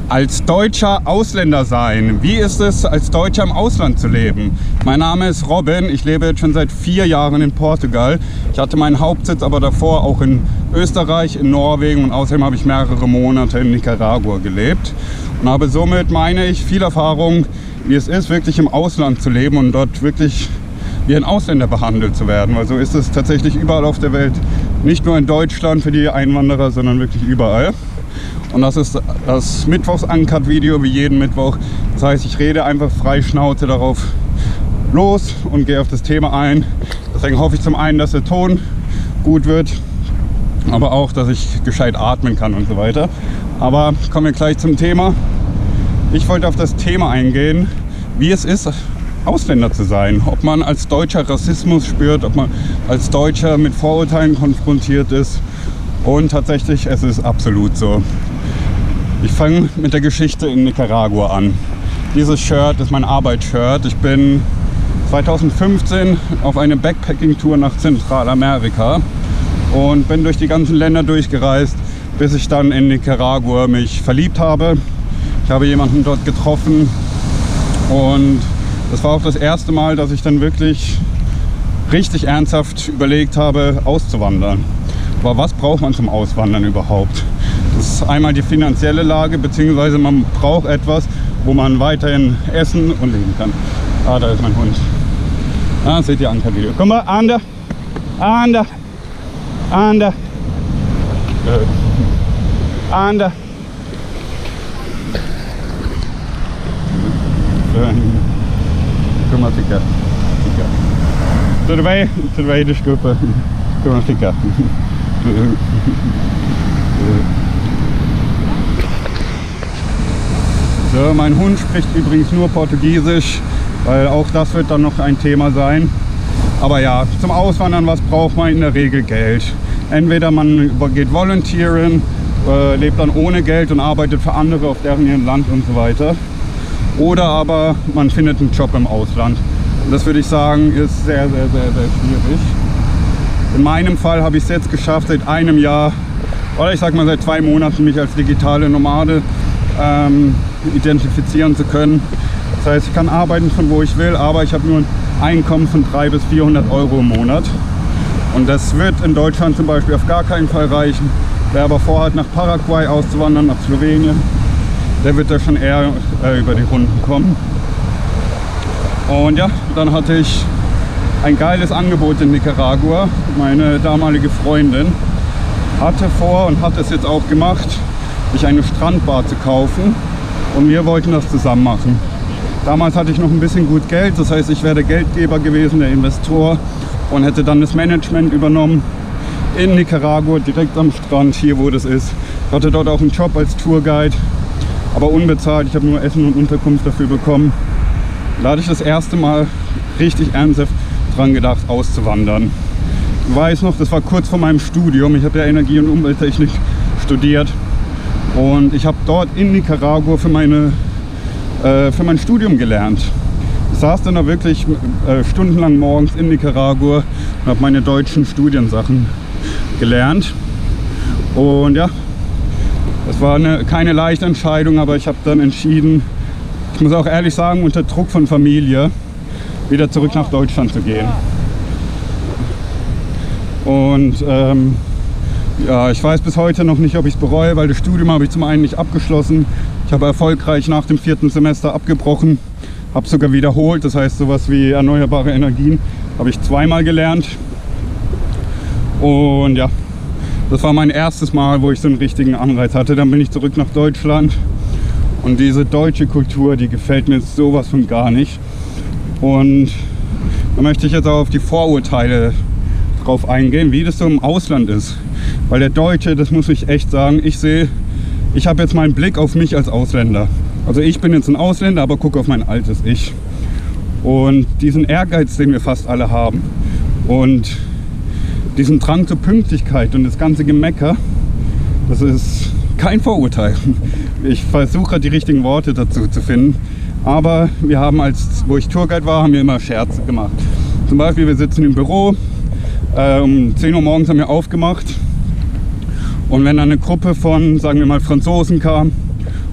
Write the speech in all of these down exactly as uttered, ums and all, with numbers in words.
Als Deutscher Ausländer sein. Wie ist es, als Deutscher im Ausland zu leben? Mein Name ist Robin. Ich lebe jetzt schon seit vier Jahren in Portugal. Ich hatte meinen Hauptsitz aber davor auch in Österreich, in Norwegen und außerdem habe ich mehrere Monate in Nicaragua gelebt und habe somit, meine ich, viel Erfahrung, wie es ist, wirklich im Ausland zu leben und dort wirklich wie ein Ausländer behandelt zu werden. Weil so ist es tatsächlich überall auf der Welt. Nicht nur in Deutschland für die Einwanderer, sondern wirklich überall. Und das ist das Mittwochs-Uncut-Video wie jeden Mittwoch. Das heißt, ich rede einfach frei Schnauze darauf los und gehe auf das Thema ein. Deswegen hoffe ich zum einen, dass der Ton gut wird, aber auch, dass ich gescheit atmen kann und so weiter. Aber kommen wir gleich zum Thema. Ich wollte auf das Thema eingehen, wie es ist, Ausländer zu sein. Ob man als Deutscher Rassismus spürt, ob man als Deutscher mit Vorurteilen konfrontiert ist. Und tatsächlich, es ist absolut so. Ich fange mit der Geschichte in Nicaragua an. Dieses Shirt ist mein Arbeitsshirt. Ich bin zweitausendfünfzehn auf eine Backpacking-Tour nach Zentralamerika und bin durch die ganzen Länder durchgereist, bis ich dann in Nicaragua mich verliebt habe. Ich habe jemanden dort getroffen und das war auch das erste Mal, dass ich dann wirklich richtig ernsthaft überlegt habe, auszuwandern. Aber was braucht man zum Auswandern überhaupt? Das ist einmal die finanzielle Lage, beziehungsweise man braucht etwas, wo man weiterhin essen und leben kann. Ah, da ist mein Hund. Ah, seht ihr Anker Video. Komm mal, Ander, Ander, Ander, Ander. Kom maar ficar. Ficar. Tudo bem? Tudo bem, desculpa. Kom maar ficar. So, mein Hund spricht übrigens nur Portugiesisch, weil auch das wird dann noch ein Thema sein. Aber ja, zum Auswandern, was braucht man in der Regel? Geld. Entweder man geht volontieren, äh, lebt dann ohne Geld und arbeitet für andere auf deren ihrem Land und so weiter. Oder aber man findet einen Job im Ausland. Und das würde ich sagen, ist sehr, sehr, sehr, sehr schwierig. In meinem Fall habe ich es jetzt geschafft, seit einem Jahr, oder ich sag mal seit zwei Monaten, mich als digitale Nomade ähm, identifizieren zu können. Das heißt, ich kann arbeiten von wo ich will, aber ich habe nur ein Einkommen von dreihundert bis vierhundert Euro im Monat. Und das wird in Deutschland zum Beispiel auf gar keinen Fall reichen. Wer aber vorhat, nach Paraguay auszuwandern, nach Slowenien, der wird da schon eher äh, über die Runden kommen. Und ja, dann hatte ich ein geiles Angebot in Nicaragua. Meine damalige Freundin hatte vor und hat es jetzt auch gemacht, sich eine Strandbar zu kaufen. Und wir wollten das zusammen machen. Damals hatte ich noch ein bisschen gut Geld, das heißt, ich wäre der Geldgeber gewesen, der Investor, und hätte dann das Management übernommen in Nicaragua, direkt am Strand, hier wo das ist. Ich hatte dort auch einen Job als Tourguide, aber unbezahlt. Ich habe nur Essen und Unterkunft dafür bekommen. Da hatte ich das erste Mal richtig ernsthaft dran gedacht, auszuwandern. Ich weiß noch, das war kurz vor meinem Studium. Ich habe ja Energie- und Umwelttechnik studiert und ich habe dort in Nicaragua für, meine, äh, für mein Studium gelernt. Ich saß dann da wirklich äh, stundenlang morgens in Nicaragua und habe meine deutschen Studiensachen gelernt. Und ja, das war eine, keine leichte Entscheidung, aber ich habe dann entschieden, ich muss auch ehrlich sagen, unter Druck von Familie, wieder zurück nach Deutschland zu gehen. Und ähm, ja, ich weiß bis heute noch nicht, ob ich es bereue, weil das Studium habe ich zum einen nicht abgeschlossen. Ich habe erfolgreich nach dem vierten Semester abgebrochen, habe sogar wiederholt. Das heißt, sowas wie erneuerbare Energien habe ich zweimal gelernt. Und ja, das war mein erstes Mal, wo ich so einen richtigen Anreiz hatte. Dann bin ich zurück nach Deutschland. Und diese deutsche Kultur, die gefällt mir sowas von gar nicht. Und da möchte ich jetzt auch auf die Vorurteile drauf eingehen, wie das so im Ausland ist. Weil der Deutsche, das muss ich echt sagen, ich sehe, ich habe jetzt mal einen Blick auf mich als Ausländer. Also ich bin jetzt ein Ausländer, aber gucke auf mein altes Ich. Und diesen Ehrgeiz, den wir fast alle haben und diesen Drang zur Pünktlichkeit und das ganze Gemecker, das ist kein Vorurteil. Ich versuche die richtigen Worte dazu zu finden. Aber wir haben, als wo ich Tourguide war, haben wir immer Scherze gemacht. Zum Beispiel, wir sitzen im Büro, äh, um zehn Uhr morgens haben wir aufgemacht. Und wenn dann eine Gruppe von, sagen wir mal, Franzosen kam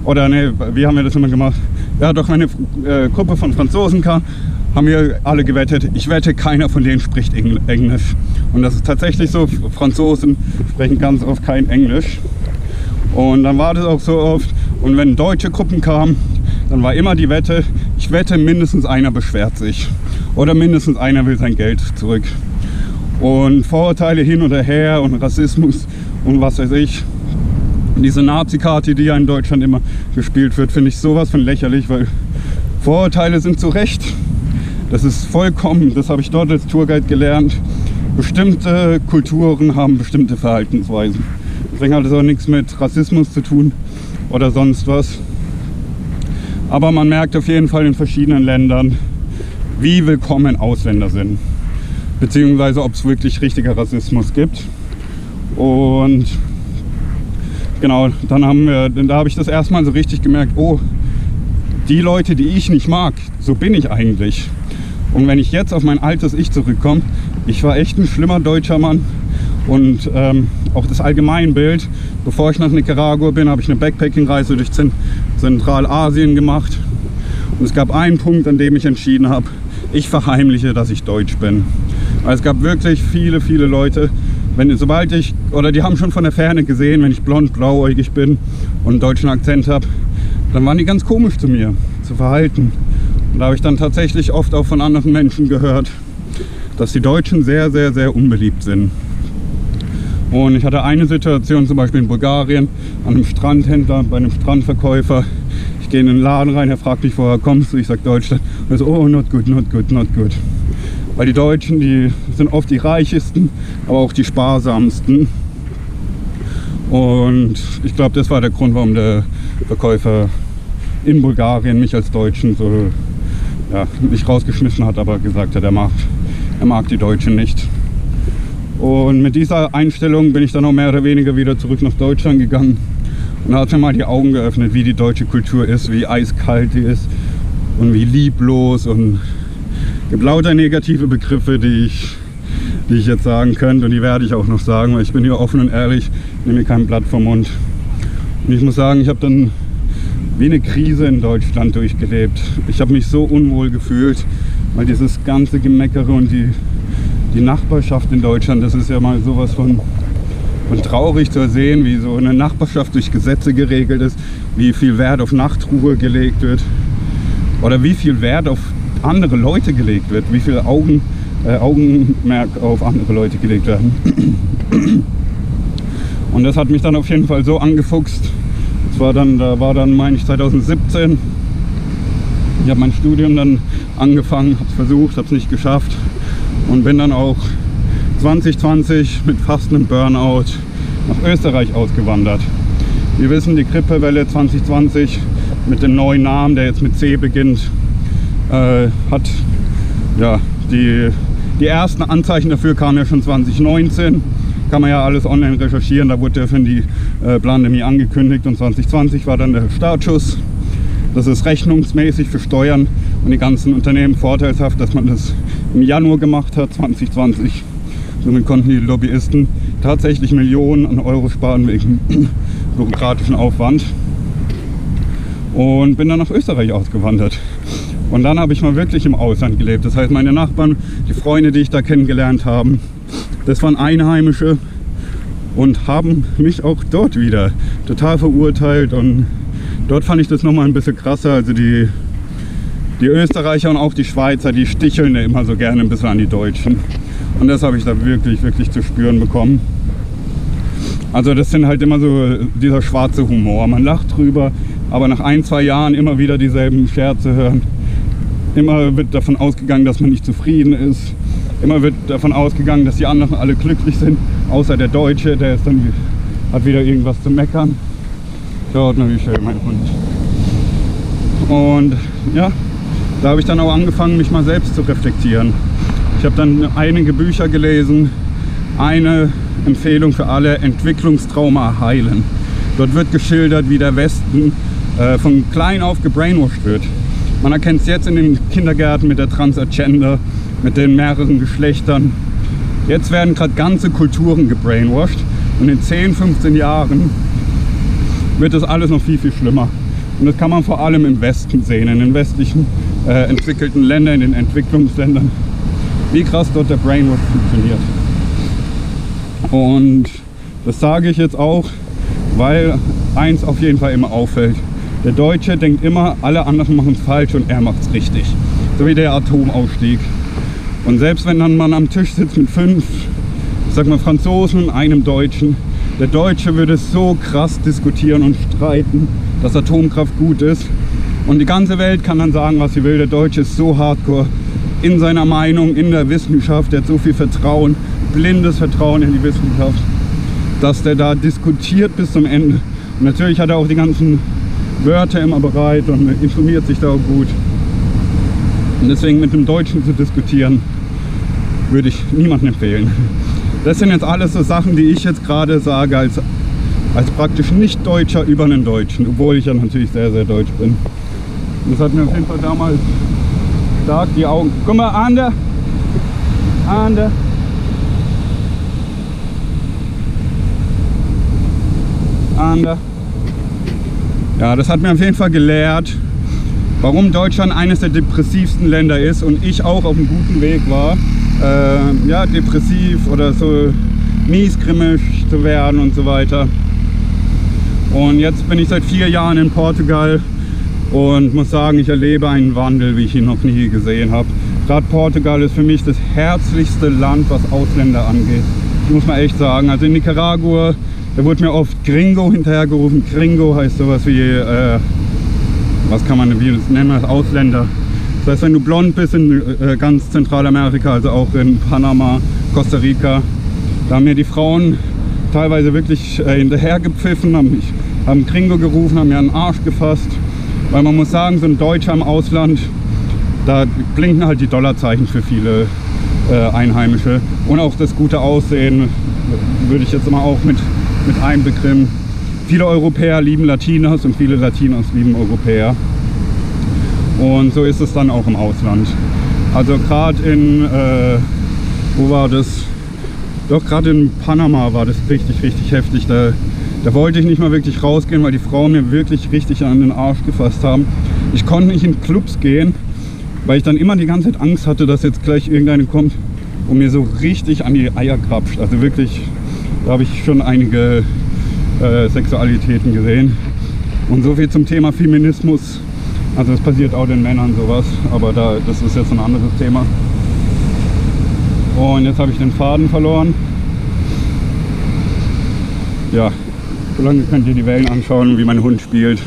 oder ne, wie haben wir das immer gemacht? Ja doch, wenn eine äh, Gruppe von Franzosen kam, haben wir alle gewettet, ich wette, keiner von denen spricht Engl Englisch. Und das ist tatsächlich so, Franzosen sprechen ganz oft kein Englisch. Und dann war das auch so oft, und wenn deutsche Gruppen kamen, dann war immer die Wette, ich wette, mindestens einer beschwert sich. Oder mindestens einer will sein Geld zurück. Und Vorurteile hin oder her und Rassismus und was weiß ich. Diese Nazi-Karte, die ja in Deutschland immer gespielt wird, finde ich sowas von lächerlich, weil Vorurteile sind zu Recht. Das ist vollkommen, das habe ich dort als Tourguide gelernt. Bestimmte Kulturen haben bestimmte Verhaltensweisen. Deswegen hat es auch nichts mit Rassismus zu tun oder sonst was. Aber man merkt auf jeden Fall in verschiedenen Ländern, wie willkommen Ausländer sind. Beziehungsweise ob es wirklich richtiger Rassismus gibt. Und genau, dann haben wir, da habe ich das erstmal so richtig gemerkt, oh, die Leute, die ich nicht mag, so bin ich eigentlich. Und wenn ich jetzt auf mein altes Ich zurückkomme, ich war echt ein schlimmer deutscher Mann. Und ähm, auch das Allgemeinbild, bevor ich nach Nicaragua bin, habe ich eine Backpacking-Reise durch Zentralasien gemacht. Und es gab einen Punkt, an dem ich entschieden habe, ich verheimliche, dass ich deutsch bin. Weil es gab wirklich viele, viele Leute, wenn, sobald ich, oder die haben schon von der Ferne gesehen, wenn ich blond, blauäugig bin und einen deutschen Akzent habe, dann waren die ganz komisch zu mir, zu verhalten. Und da habe ich dann tatsächlich oft auch von anderen Menschen gehört, dass die Deutschen sehr, sehr, sehr unbeliebt sind. Und ich hatte eine Situation zum Beispiel in Bulgarien, an einem Strandhändler, bei einem Strandverkäufer. Ich gehe in den Laden rein, er fragt mich, woher kommst du? Ich sage Deutschland. Und er so, oh, not good, not good, not good. Weil die Deutschen, die sind oft die reichsten, aber auch die sparsamsten. Und ich glaube, das war der Grund, warum der Verkäufer in Bulgarien mich als Deutschen so, ja, nicht rausgeschmissen hat, aber gesagt hat, er mag, er mag die Deutschen nicht. Und mit dieser Einstellung bin ich dann auch mehr oder weniger wieder zurück nach Deutschland gegangen und hat mir mal die Augen geöffnet, wie die deutsche Kultur ist, wie eiskalt die ist und wie lieblos, und es gibt lauter negative Begriffe, die ich, die ich jetzt sagen könnte, und die werde ich auch noch sagen, weil ich bin hier offen und ehrlich, nehme mir kein Blatt vom Mund. Und ich muss sagen, ich habe dann wie eine Krise in Deutschland durchgelebt. Ich habe mich so unwohl gefühlt, weil dieses ganze Gemeckere und die Die Nachbarschaft in Deutschland, das ist ja mal sowas von, von traurig zu sehen, wie so eine Nachbarschaft durch Gesetze geregelt ist, wie viel Wert auf Nachtruhe gelegt wird oder wie viel Wert auf andere Leute gelegt wird, wie viel Augen, äh, Augenmerk auf andere Leute gelegt werden. Und das hat mich dann auf jeden Fall so angefuchst. Das war dann, da war dann, meine ich, zweitausendsiebzehn. Ich habe mein Studium dann angefangen, habe es versucht, habe es nicht geschafft. Und bin dann auch zwanzig zwanzig mit fast einem Burnout nach Österreich ausgewandert. Wir wissen, die Grippewelle zwanzig zwanzig mit dem neuen Namen, der jetzt mit C beginnt, äh, hat ja, die, die ersten Anzeichen dafür kamen ja schon zwanzig neunzehn. Kann man ja alles online recherchieren, da wurde ja schon die äh, Pandemie angekündigt, und zwanzig zwanzig war dann der Startschuss. Das ist rechnungsmäßig für Steuern und die ganzen Unternehmen vorteilshaft, dass man das im Januar gemacht hat, zwanzig zwanzig. Somit konnten die Lobbyisten tatsächlich Millionen an Euro sparen wegen bürokratischen Aufwand. Und bin dann nach Österreich ausgewandert. Und dann habe ich mal wirklich im Ausland gelebt. Das heißt, meine Nachbarn, die Freunde, die ich da kennengelernt habe, das waren Einheimische und haben mich auch dort wieder total verurteilt. Und dort fand ich das nochmal ein bisschen krasser. Also die, die Österreicher und auch die Schweizer, die sticheln ja immer so gerne ein bisschen an die Deutschen. Und das habe ich da wirklich, wirklich zu spüren bekommen. Also das sind halt immer so dieser schwarze Humor. Man lacht drüber, aber nach ein, zwei Jahren immer wieder dieselben Scherze hören. Immer wird davon ausgegangen, dass man nicht zufrieden ist. Immer wird davon ausgegangen, dass die anderen alle glücklich sind, außer der Deutsche, der ist dann, hat wieder irgendwas zu meckern. Schaut mal, wie schön mein Hund. Und ja, da habe ich dann auch angefangen, mich mal selbst zu reflektieren. Ich habe dann einige Bücher gelesen. Eine Empfehlung für alle: Entwicklungstrauma heilen. Dort wird geschildert, wie der Westen äh, von klein auf gebrainwashed wird. Man erkennt es jetzt in den Kindergärten mit der Transagenda, mit den mehreren Geschlechtern. Jetzt werden gerade ganze Kulturen gebrainwashed, und in zehn, fünfzehn Jahren wird das alles noch viel, viel schlimmer. Und das kann man vor allem im Westen sehen, in den westlichen äh, entwickelten Ländern, in den Entwicklungsländern, wie krass dort der Brainwash funktioniert. Und das sage ich jetzt auch, weil eins auf jeden Fall immer auffällt. Der Deutsche denkt immer, alle anderen machen es falsch und er macht es richtig. So wie der Atomausstieg. Und selbst wenn dann man am Tisch sitzt mit fünf, ich sag mal Franzosen und einem Deutschen, der Deutsche würde so krass diskutieren und streiten, dass Atomkraft gut ist. Und die ganze Welt kann dann sagen, was sie will. Der Deutsche ist so hardcore in seiner Meinung, in der Wissenschaft. Der hat so viel Vertrauen, blindes Vertrauen in die Wissenschaft, dass der da diskutiert bis zum Ende. Und natürlich hat er auch die ganzen Wörter immer bereit und informiert sich da auch gut. Und deswegen mit dem Deutschen zu diskutieren, würde ich niemandem empfehlen. Das sind jetzt alles so Sachen, die ich jetzt gerade sage als als praktisch Nicht-Deutscher über einen Deutschen, obwohl ich ja natürlich sehr, sehr deutsch bin. Das hat mir auf jeden Fall damals stark die Augen... Guck mal, Ander! Ander! Ander! Ja, das hat mir auf jeden Fall gelehrt, warum Deutschland eines der depressivsten Länder ist und ich auch auf einem guten Weg war, äh, ja, depressiv oder so miesgrimmig zu werden und so weiter. Und jetzt bin ich seit vier Jahren in Portugal und muss sagen, ich erlebe einen Wandel, wie ich ihn noch nie gesehen habe. Gerade Portugal ist für mich das herzlichste Land, was Ausländer angeht. Das muss man echt sagen. Also in Nicaragua, da wurde mir oft Gringo hinterhergerufen. Gringo heißt sowas wie, äh, was kann man wie das nennen, als Ausländer. Das heißt, wenn du blond bist in äh, ganz Zentralamerika, also auch in Panama, Costa Rica, da haben mir die Frauen teilweise wirklich äh, hinterher gepfiffen, haben, mich, haben Gringo gerufen, haben mir einen Arsch gefasst. Weil man muss sagen, so ein Deutscher im Ausland, da blinken halt die Dollarzeichen für viele äh, Einheimische. Und auch das gute Aussehen würde ich jetzt mal auch mit, mit einbegriffen. Viele Europäer lieben Latinos und viele Latinos lieben Europäer. Und so ist es dann auch im Ausland. Also gerade in, äh, wo war das? Doch, gerade in Panama war das richtig, richtig heftig. Da, da wollte ich nicht mal wirklich rausgehen, weil die Frauen mir wirklich richtig an den Arsch gefasst haben. Ich konnte nicht in Clubs gehen, weil ich dann immer die ganze Zeit Angst hatte, dass jetzt gleich irgendeine kommt und mir so richtig an die Eier krapscht. Also wirklich, da habe ich schon einige äh, Sexualitäten gesehen. Und so viel zum Thema Feminismus. Also es passiert auch den Männern sowas, aber da, das ist jetzt ein anderes Thema. Und jetzt habe ich den Faden verloren. Ja, solange könnt ihr die Wellen anschauen, wie mein Hund spielt.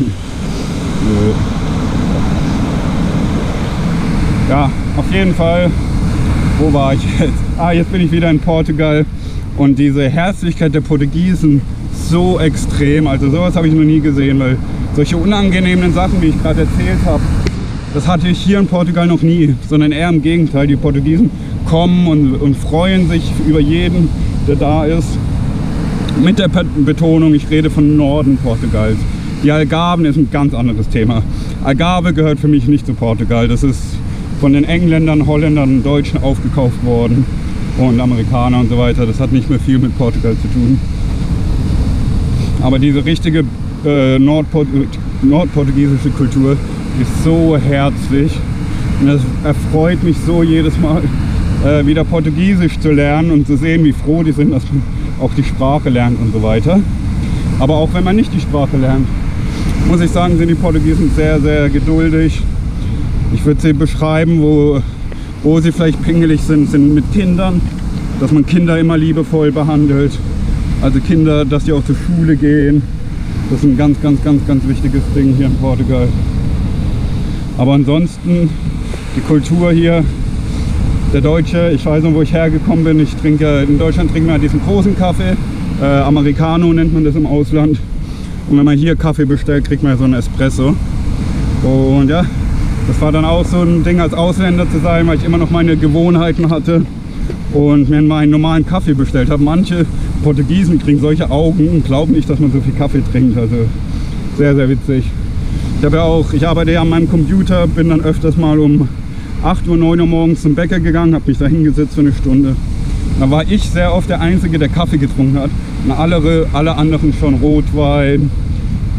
Ja, auf jeden Fall. Wo war ich jetzt? Ah, jetzt bin ich wieder in Portugal. Und diese Herzlichkeit der Portugiesen so extrem. Also sowas habe ich noch nie gesehen, weil solche unangenehmen Sachen, wie ich gerade erzählt habe, das hatte ich hier in Portugal noch nie, sondern eher im Gegenteil. Die Portugiesen kommen und, und freuen sich über jeden, der da ist. Mit der Betonung, ich rede von Norden Portugals. Die Algarven ist ein ganz anderes Thema. Algarve gehört für mich nicht zu Portugal. Das ist von den Engländern, Holländern, Deutschen aufgekauft worden und Amerikanern und so weiter. Das hat nicht mehr viel mit Portugal zu tun. Aber diese richtige äh, Nordport nordportugiesische Kultur ist so herzlich. Und das erfreut mich so jedes Mal, äh, wieder Portugiesisch zu lernen und zu sehen, wie froh die sind, dass man auch die Sprache lernt und so weiter. Aber auch wenn man nicht die Sprache lernt, muss ich sagen, sind die Portugiesen sehr, sehr geduldig. Ich würde sie beschreiben, wo, wo sie vielleicht pingelig sind, sind mit Kindern, dass man Kinder immer liebevoll behandelt. Also Kinder, dass die auch zur Schule gehen. Das ist ein ganz, ganz, ganz, ganz wichtiges Ding hier in Portugal. Aber ansonsten, die Kultur hier, der Deutsche, ich weiß noch, wo ich hergekommen bin. Ich trinke, in Deutschland trinken wir diesen großen Kaffee. Äh, Americano nennt man das im Ausland. Und wenn man hier Kaffee bestellt, kriegt man so einen Espresso. Und ja, das war dann auch so ein Ding, als Ausländer zu sein, weil ich immer noch meine Gewohnheiten hatte und mir meinen normalen Kaffee bestellt habe. Manche Portugiesen kriegen solche Augen und glauben nicht, dass man so viel Kaffee trinkt. Also sehr, sehr witzig. Ich habe ja auch, ich arbeite ja an meinem Computer, bin dann öfters mal um acht Uhr, neun Uhr morgens zum Bäcker gegangen, habe mich da hingesetzt für eine Stunde. Da war ich sehr oft der Einzige, der Kaffee getrunken hat. Und alle, alle anderen schon Rotwein,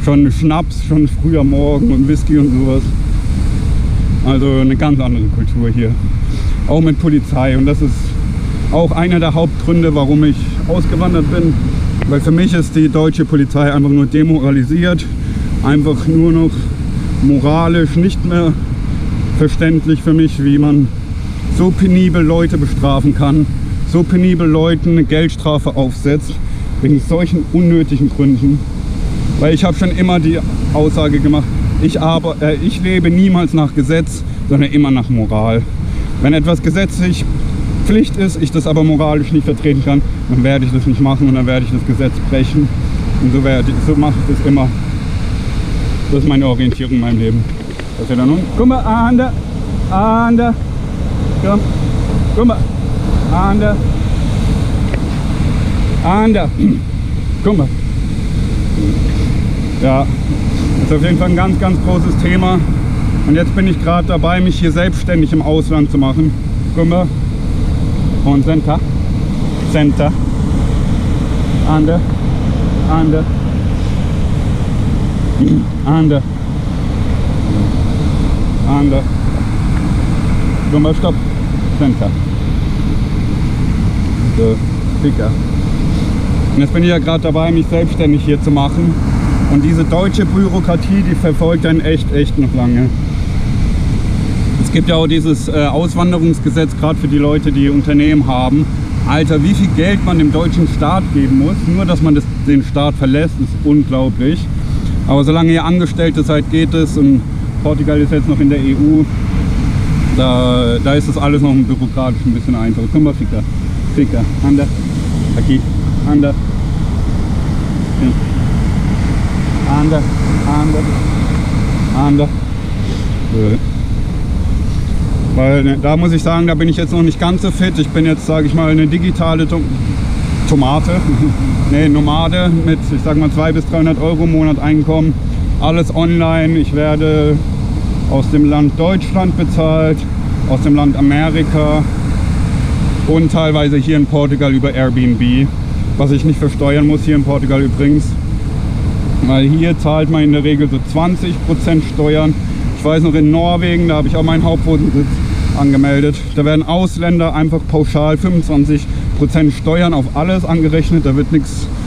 schon Schnaps, schon früh am Morgen und Whisky und sowas. Also eine ganz andere Kultur hier. Auch mit Polizei. Und das ist auch einer der Hauptgründe, warum ich ausgewandert bin. Weil für mich ist die deutsche Polizei einfach nur demoralisiert. Einfach nur noch moralisch nicht mehr verständlich für mich, wie man so penibel Leute bestrafen kann. So penibel Leuten eine Geldstrafe aufsetzt. Wegen solchen unnötigen Gründen. Weil ich habe schon immer die Aussage gemacht, ich, aber, äh, ich lebe niemals nach Gesetz, sondern immer nach Moral. Wenn etwas gesetzlich Pflicht ist, ich das aber moralisch nicht vertreten kann, dann werde ich das nicht machen und dann werde ich das Gesetz brechen. Und so, werde, so mache ich das immer. Das ist meine Orientierung in meinem Leben. Das ist ja nun, guck mal, an der, an der, komm, guck mal, an der, an der, guck mal. Ja, das ist auf jeden Fall ein ganz, ganz großes Thema. Und jetzt bin ich gerade dabei, mich hier selbstständig im Ausland zu machen. Guck mal. Und Center. Center. Ande. Ande. Ande. Ande. Guck mal, stopp. Center. So, dicker. Und jetzt bin ich ja gerade dabei, mich selbstständig hier zu machen. Und diese deutsche Bürokratie, die verfolgt einen echt, echt noch lange. Es gibt ja auch dieses äh, Auswanderungsgesetz, gerade für die Leute, die Unternehmen haben. Alter, wie viel Geld man dem deutschen Staat geben muss, nur dass man das, den Staat verlässt, ist unglaublich. Aber solange ihr Angestellte seid, geht es. Und Portugal ist jetzt noch in der E U. Da, da ist das alles noch bürokratisch ein bisschen einfacher. Guck mal, Ficker. Ficker. Anda. Aqui. Anda. Ja. Anda. Anda. Anda. So. Weil da muss ich sagen, da bin ich jetzt noch nicht ganz so fit. Ich bin jetzt, sage ich mal, eine digitale Tom Tomate, ne, Nomade mit, ich sag mal, zweihundert bis dreihundert Euro im Monat Einkommen. Alles online. Ich werde aus dem Land Deutschland bezahlt, aus dem Land Amerika und teilweise hier in Portugal über Airbnb, was ich nicht versteuern muss hier in Portugal übrigens. Weil hier zahlt man in der Regel so zwanzig Prozent Steuern. Ich weiß noch, in Norwegen, da habe ich auch meinen Hauptwohnsitz angemeldet. Da werden Ausländer einfach pauschal fünfundzwanzig Prozent Steuern auf alles angerechnet. Da wird nichts